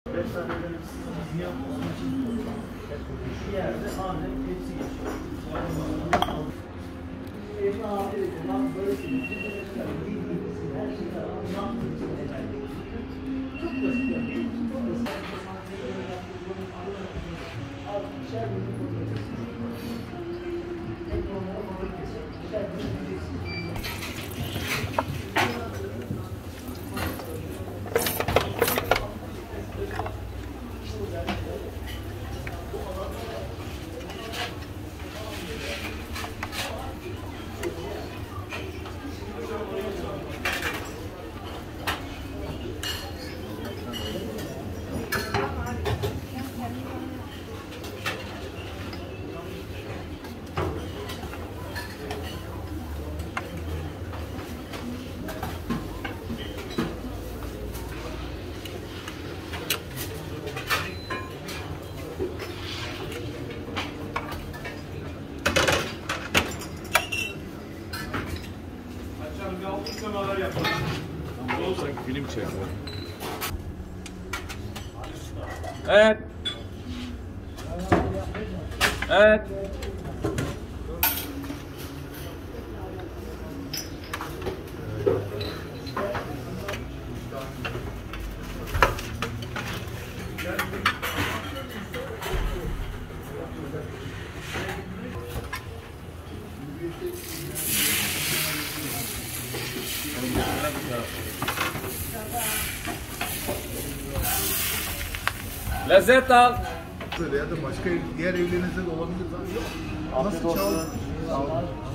Bir yerde annem hepsi geçiyor. Evine abi lan böyle her şeyi çok basit yani. Çok basit. Sanki film çekiyor. Evet. Evet. Lezzet al. Ya da başka diğer evlerinizde de olabilir. Nasıl çal?